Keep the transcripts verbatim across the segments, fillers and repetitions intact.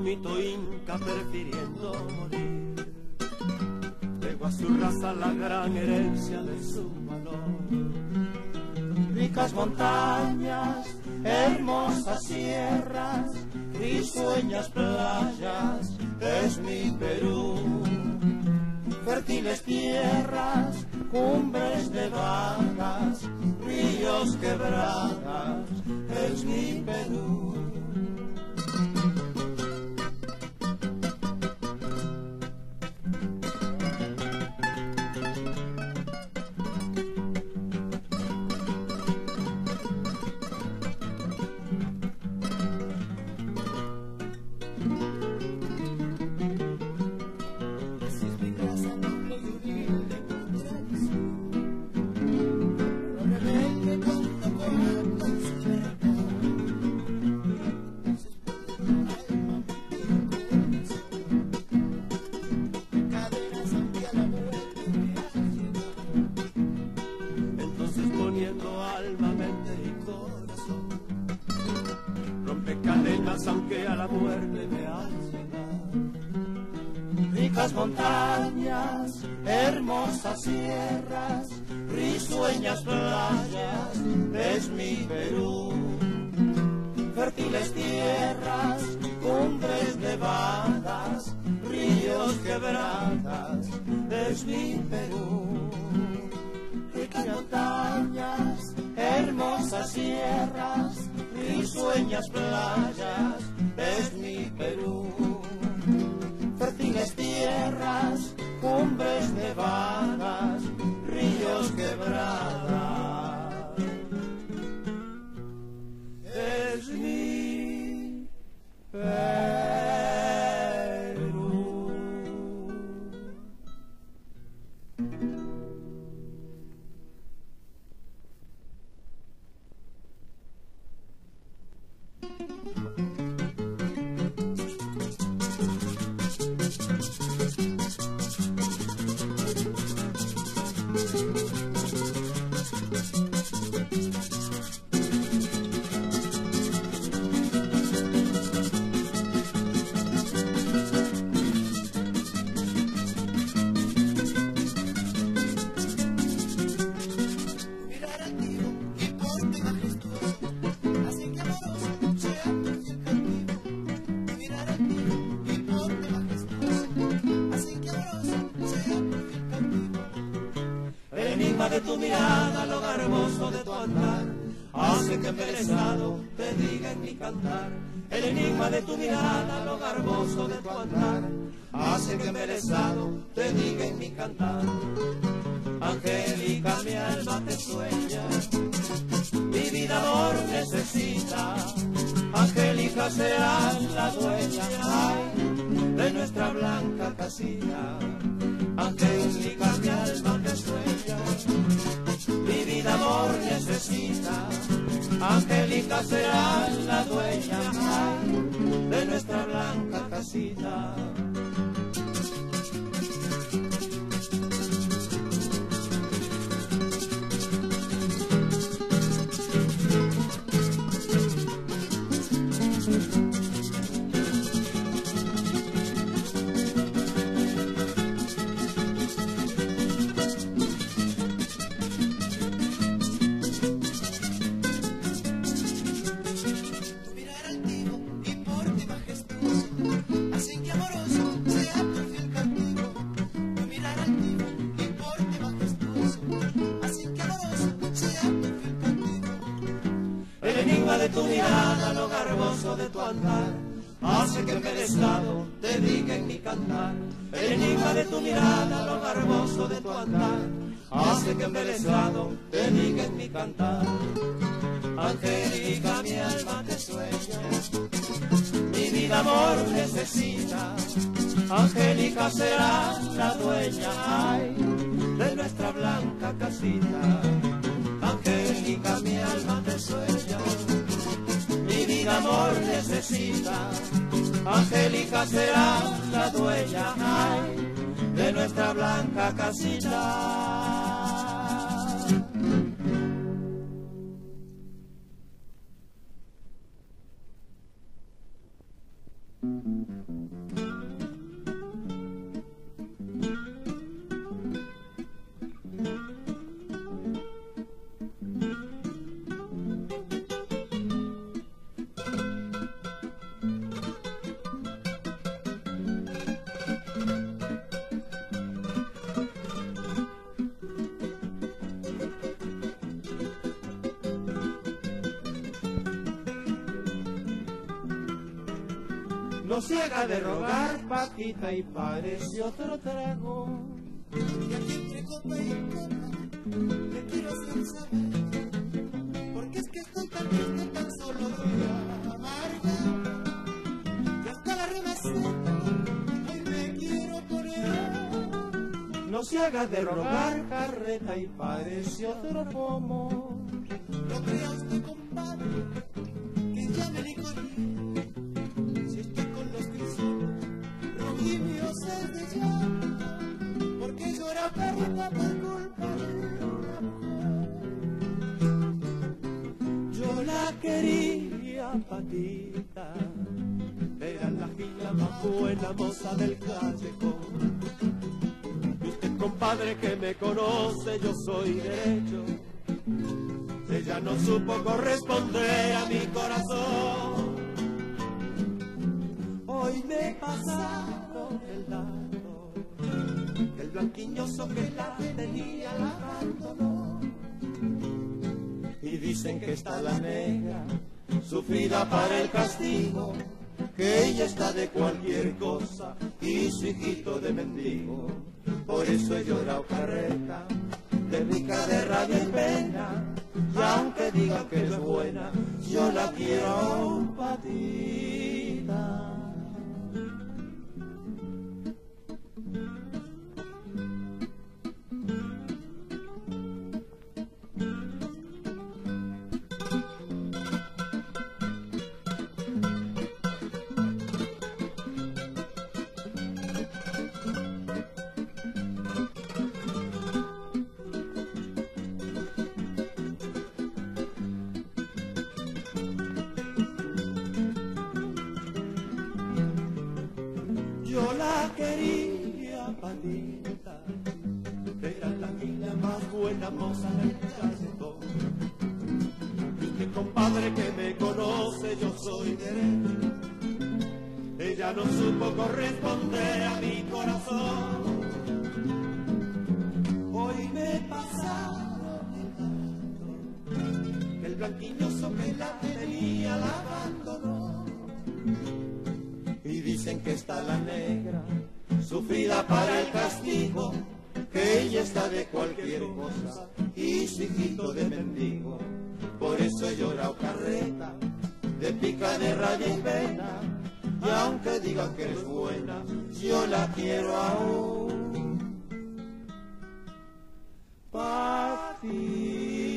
mito inca prefiriendo morir. Legó a su raza la gran herencia de su valor. Ricas montañas, hermosas sierras, risueñas playas, es mi Perú. Fértiles tierras, cumbres nevadas, ríos quebradas, es mi Perú. Aunque a la muerte me hace dar. Ricas montañas, hermosas sierras, risueñas playas, es mi Perú. Fértiles tierras, cumbres nevadas, ríos quebradas, es mi Perú. Ricas montañas, hermosas sierras, risueñas playas, es mi Perú. Fértiles tierras, cumbres nevadas, ríos quebradas, es mi Perú. De tu mirada, lo garboso de tu andar, hace que embelesado te diga en mi cantar. El enigma de tu mirada, lo garboso de tu andar, hace que embelesado te diga en mi cantar. Angélica, mi alma te sueña, mi vida amor necesita. Angélica, serás la dueña, ay, de nuestra blanca casita. Angélica, mi alma te sueña, mi vida amor necesita. Angélica, serás la dueña, ay, de nuestra blanca casita. De tu mirada, lo garboso de tu andar, hace que embelesado te diga en mi cantar. El enigma de tu mirada, lo garboso de tu andar, hace que embelesado te diga en mi cantar. Angélica, mi alma te sueña, mi vida amor necesita. Angélica, serás la dueña, ay, de nuestra blanca casita. Angélica, mi alma te sueña, mi vida amor necesita. Angélica, serás la dueña, ay, de nuestra blanca casita. Mm-hmm. No se haga de rogar, Paquita, y parece otro trago. Y aquí entre copa y copa le quiero hacer saber, porque es que estoy tan triste, tan solo de amarga, y hasta la remaceta hoy me quiero poner. No se haga de rogar, carreta, y parece otro pomo. No crea usted, compadre, que ya me licoré. Si estoy con los crisoles, rojimios desde ya, porque llora perrita por culpa de una mujer. Yo la quería, Paquita, era la fila más buena moza del callejón. Y usted, compadre, que me conoce, yo soy derecho. Ella no supo corresponder a mi corazón. Hoy me he pasado el dato, que el blanquiñoso que la tenía la abandonó. Y dicen que está la negra, sufrida para el castigo, que ella está de cualquier cosa y su hijito de mendigo. Por eso he llorado, carreta, de rica, de rabia y pena. Y aunque digan que no es buena, yo la quiero, Patita. Yo la quería, Patita, era la niña más buena moza del callejón. Y usted, compadre, que me conoce, yo soy derecho. Ella no supo corresponder a mi corazón. Hoy me he pasado el dato, que el blanquiñoso que la tenía la abandonó. Y dicen que está la negra, sufrida para el castigo, que ella está de cualquier cosa y su hijito de mendigo. Por eso he llorado, carreta, de pica, de rabia y pena. Y aunque digan que es buena, yo la quiero aún, Patita.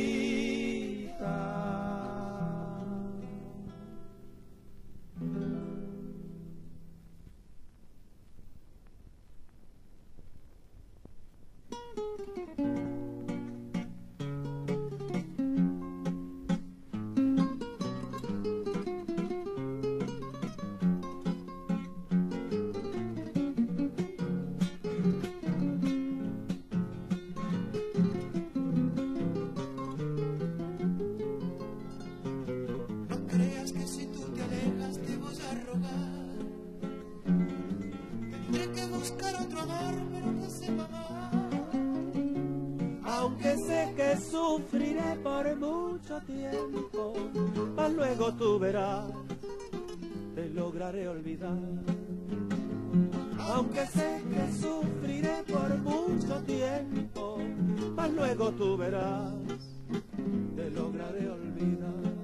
Aunque sé que sufriré por mucho tiempo, mas luego tú verás, te lograré olvidar. Aunque sé que sufriré por mucho tiempo, mas luego tú verás, te lograré olvidar.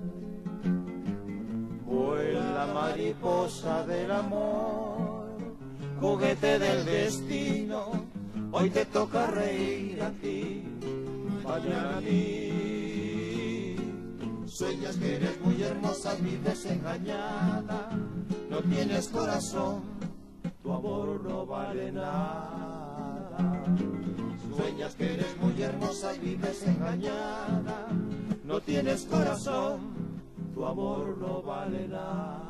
Vuela, mariposa del amor, juguete del destino, hoy te toca reír a ti, mañana a mí. Sueñas que eres muy hermosa, vives engañada, no tienes corazón, tu amor no vale nada. Sueñas que eres muy hermosa y vives engañada, no tienes corazón, tu amor no vale nada.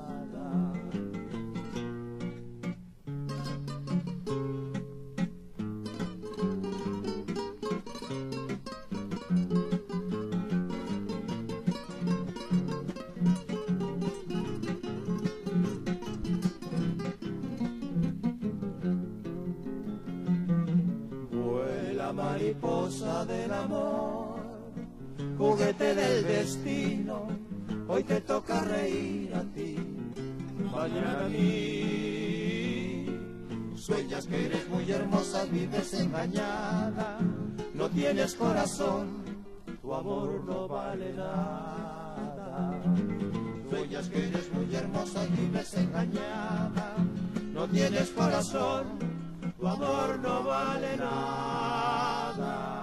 Mariposa del amor, juguete del destino, hoy te toca reír a ti, mañana a mí. Sueñas que eres muy hermosa, vives engañada, no tienes corazón, tu amor no vale nada. Sueñas que eres muy hermosa, vives engañada, No tienes corazón, tu amor no vale nada.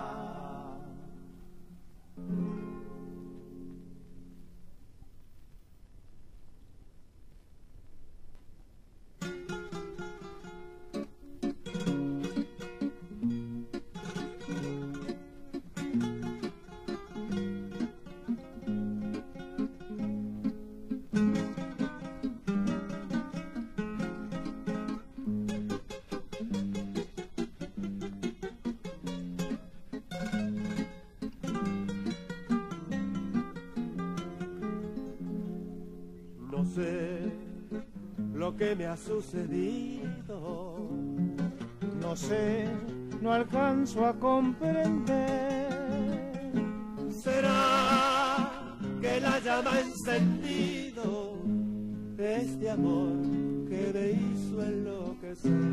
No sé lo que me ha sucedido, no sé, no alcanzo a comprender. será que la llama ha encendido de este amor que me hizo enloquecer.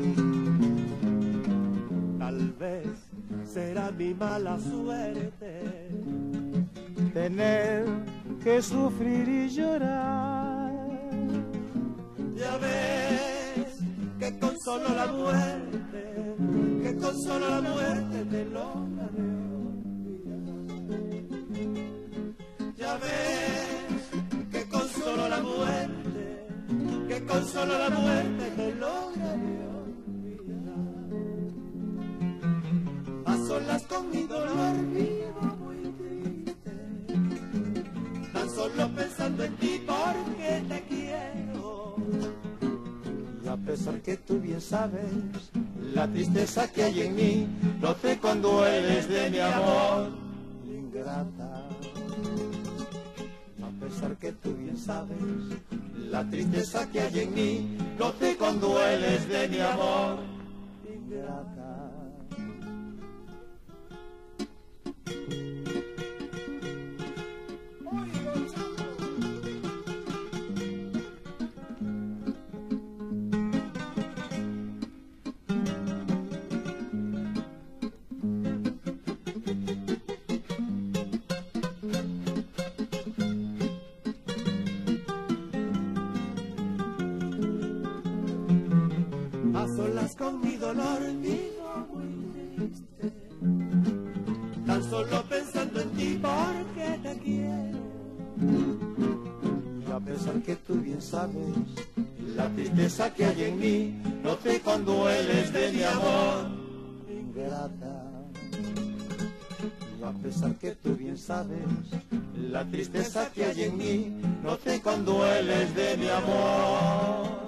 Tal vez será mi mala suerte Tener que sufrir y llorar. Ya ves que con solo la muerte, que con solo la muerte me lograré olvidar. Ya ves que con solo la muerte, que con solo la muerte me lograré olvidar. A solas con mi dolor vivo muy triste, tan solo pensando en ti porque te quiero. Y a pesar que tú bien sabes la tristeza que hay en mí, no sé cuando eres de mi amor, ingrata. A pesar que tú bien sabes la tristeza que hay en mí, no sé cuando eres de mi amor, ingrata. A solas con mi dolor vivo muy triste, tan solo pensando en ti porque te quiero. Y a pesar que tú bien sabes la tristeza que hay en mí, no sé cuando eres de mi amor, ingrata. Y a pesar que tú bien sabes la tristeza que hay en mí, no sé cuando eres de mi amor,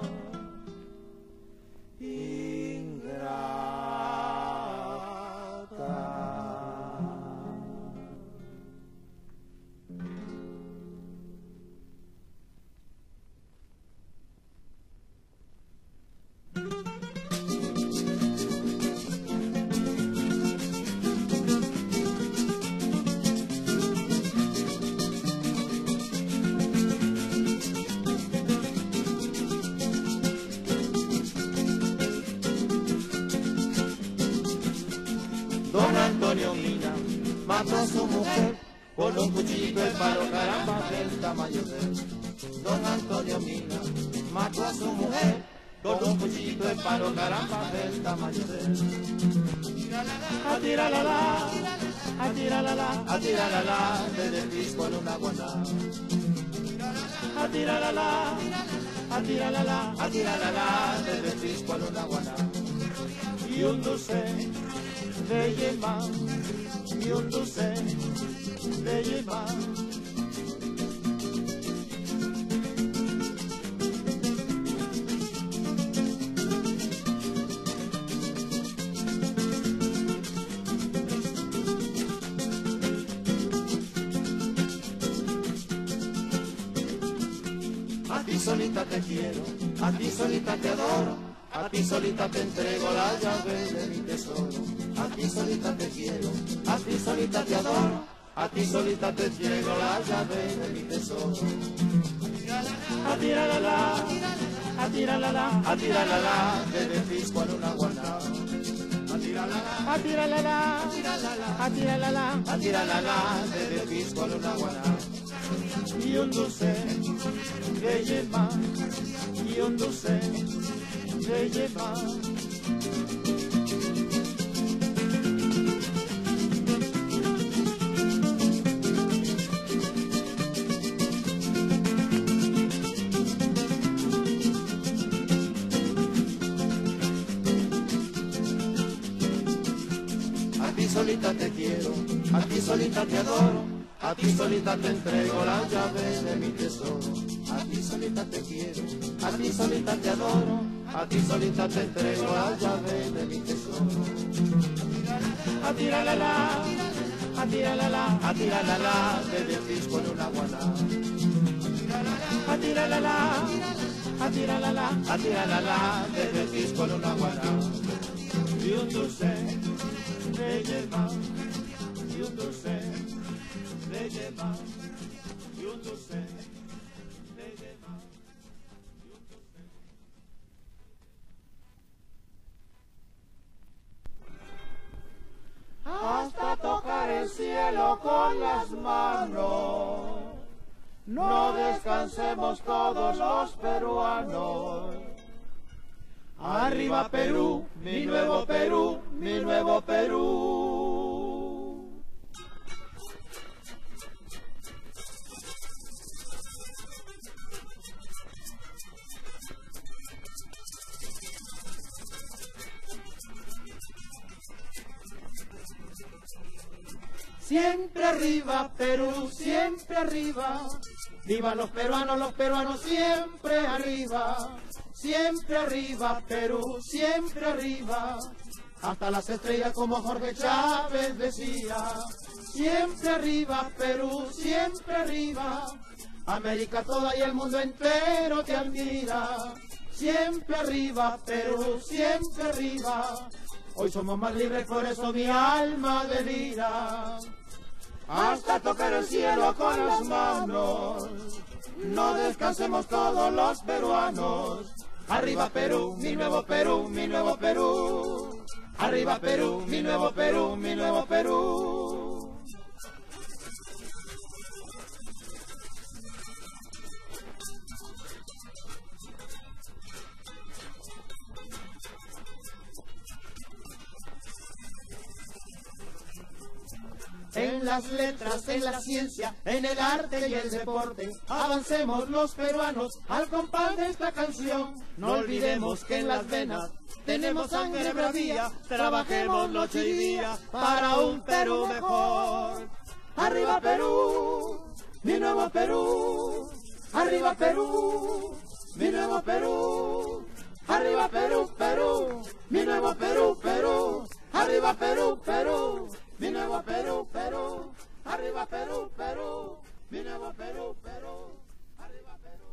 ingrata. Don Antonio Mina mató a su mujer con un cuchillo de palo, caramba, del tamaño de él. Don Antonio Mina mató a su mujer con un cuchillo de palo, caramba, del tamaño de él. A tira la la, a tira la la, a tira la la, desde el disco en una guaná. A tira la la, a tira la la, a tira la la, desde el disco en una guaná. Y un dulce de yema, y un dulce de yema. A ti solita te quiero, a ti solita te adoro, a ti solita te entrego la llave de mi tesoro. A ti solita te quiero, a ti solita te adoro, a ti solita te entrego la llave de mi tesoro. a tira la la, a tira la la, a tira la la, desde Pisco a una guaná. A tira la la, a tira la la, a tira la la, a tira la la, desde Pisco a una guaná. Y un dulce de yema, y un dulce de yema. A ti solita te quiero, a ti solita te adoro, a ti solita te entrego la llave de mi tesoro. A ti solita te quiero, a ti solita te adoro, a ti solita te entrego la llave de mi tesoro. A tira la la, a tira la la, a tira la la, desde Pisco en una guaná. A tira la la, a tira la la, a tira la la, desde Pisco en una guaná. Y un dulce de yema, y un dulce de yema, y un dulce de yema, y un dulce. Hasta tocar el cielo con las manos, no descansemos todos los peruanos. Arriba Perú, mi nuevo Perú, mi nuevo Perú. Siempre arriba Perú, siempre arriba. Viva los peruanos, los peruanos siempre arriba. Siempre arriba Perú, siempre arriba. Hasta las estrellas como Jorge Chávez decía. Siempre arriba Perú, siempre arriba. América toda y el mundo entero te admira. Siempre arriba Perú, siempre arriba. Hoy somos más libres, por eso mi alma delira. Hasta tocar el cielo con las manos, no descansemos todos los peruanos. Arriba Perú, mi nuevo Perú, mi nuevo Perú. Arriba Perú, mi nuevo Perú, mi nuevo Perú. En las letras, en la ciencia, en el arte y el deporte, avancemos los peruanos al compás de esta canción. No olvidemos que en las venas tenemos sangre bravía, trabajemos noche y día para un Perú mejor. Arriba Perú, mi nuevo Perú. Arriba Perú, mi nuevo Perú. Arriba Perú, Perú, mi nuevo Perú, Perú. Arriba Perú, Perú. Mi nuevo Perú, Perú, arriba Perú, Perú, mi nuevo Perú, Perú, arriba Perú,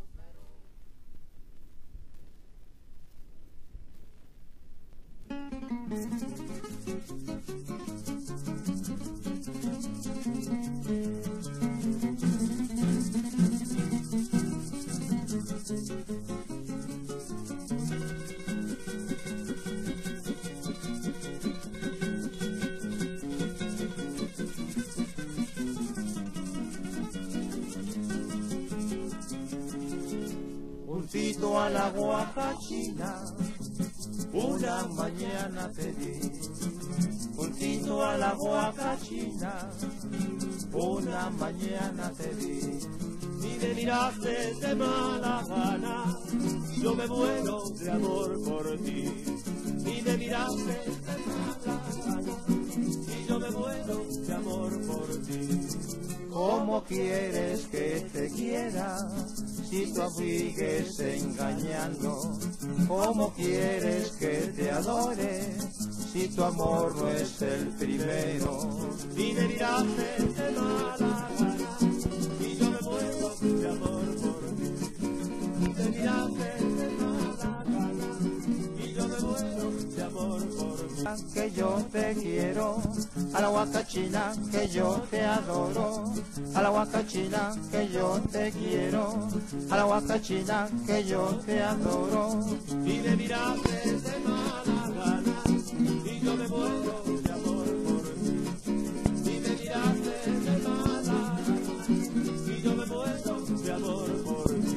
Juntito a la guacachina, una mañana te vi. Juntito a la guacachina, una mañana te vi. Y me miraste de mala gana, yo me muero de amor por ti. Y me miraste de mala gana, y yo me muero de amor por ti. ¿Cómo quieres que te quiera si tú sigues engañando? ¿Cómo quieres que te adore si tu amor no es el primero? Y me miraste de mala gana y yo me muero de amor por ti. Me miraste de mala gana y yo me muero de amor por ti. Que yo te quiero, a la huacachina que yo te adoro, a la huacachina que yo te quiero, a la huacachina que yo te adoro. Y me miraste de mala gana y yo me muero de amor por ti. Y me miraste de mala gana y yo me muero de amor por ti.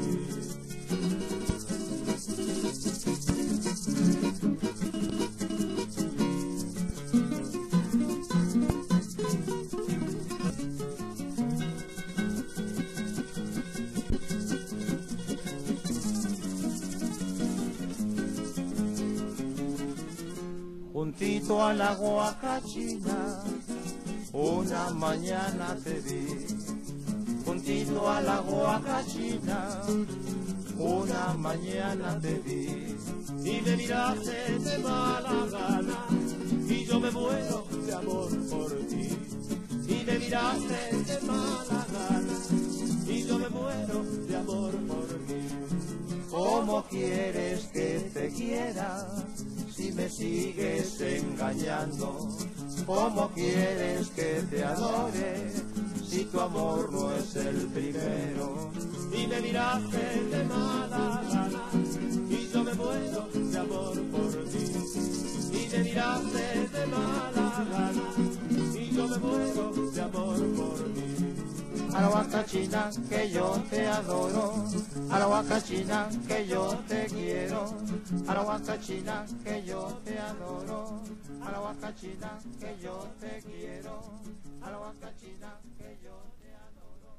Juntito a la huacachina, una mañana te vi. Juntito a la huacachina, una mañana te vi. Y me miraste de mala gana y yo me muero de amor por ti. Y me miraste de mala gana y yo me muero de amor por ti. ¿Cómo quieres que te quiera si me sigues engañando? ¿Cómo quieres que te adore si tu amor no es el primero? Y me miraste de mala gana y yo me muero de amor por ti. Y me miraste de mala gana y yo me muero de amor por ti. A la huacachina que yo te adoro, a la huacachina que yo te quiero, a la huacachina que yo te adoro, a la huacachina que yo te quiero, a la huacachina que yo te adoro.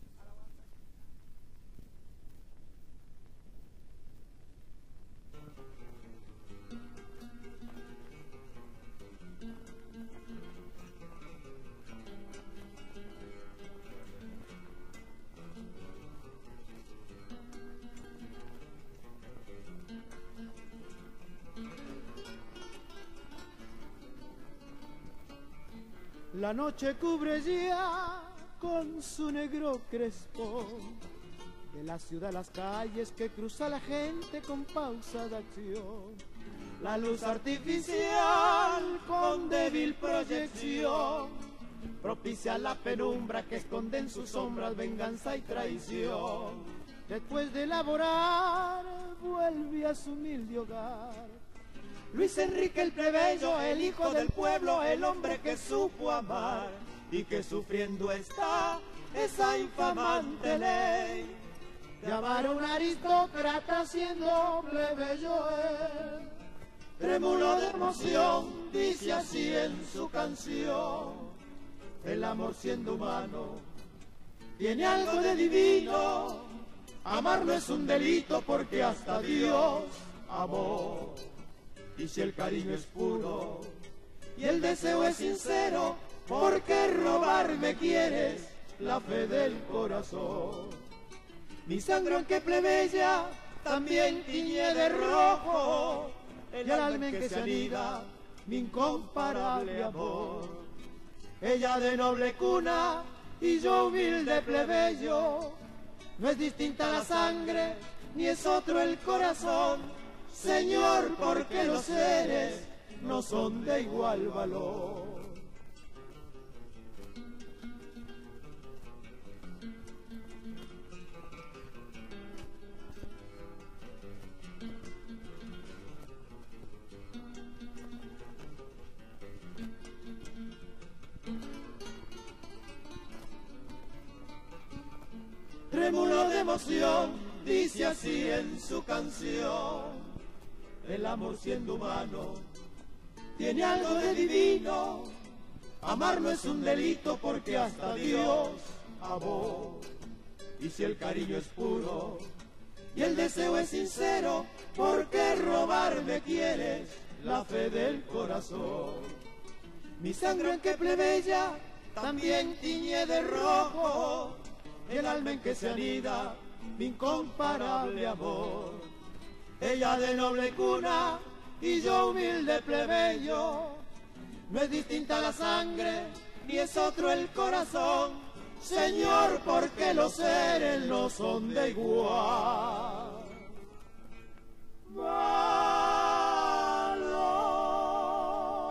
La noche cubre ya con su negro crespón de la ciudad las calles que cruza la gente con pausa de acción. La luz artificial con débil proyección propicia la penumbra que esconde en sus sombras venganza y traición. Después de laborar vuelve a su humilde hogar Luis Enrique el plebeyo, el hijo del pueblo, el hombre que supo amar y que sufriendo está esa infamante ley de amar a un aristócrata siendo plebeyo él. Trémulo de emoción, dice así en su canción: el amor siendo humano tiene algo de divino, amar no es un delito porque hasta Dios amó. Y si el cariño es puro y el deseo es sincero, ¿por qué robarme quieres la fe del corazón? Mi sangre aunque plebeya también tiñe de rojo el alma en que se anida mi incomparable amor. Ella de noble cuna y yo humilde plebeyo, no es distinta la sangre ni es otro el corazón. Señor, porque los seres no son de igual valor. Trémulo de emoción, dice así en su canción: el amor siendo humano tiene algo de divino, amar no es un delito porque hasta Dios amó. Y si el cariño es puro y el deseo es sincero, ¿por qué robarme quieres la fe del corazón? Mi sangre en que plebeya también tiñe de rojo el alma en que se anida mi incomparable amor. Ella de noble cuna y yo humilde plebeyo, no es distinta la sangre ni es otro el corazón. Señor, porque los seres no son de igual valor.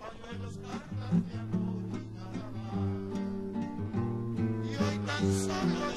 pañuelos, cartas de amor y nada más. Y hoy tan solo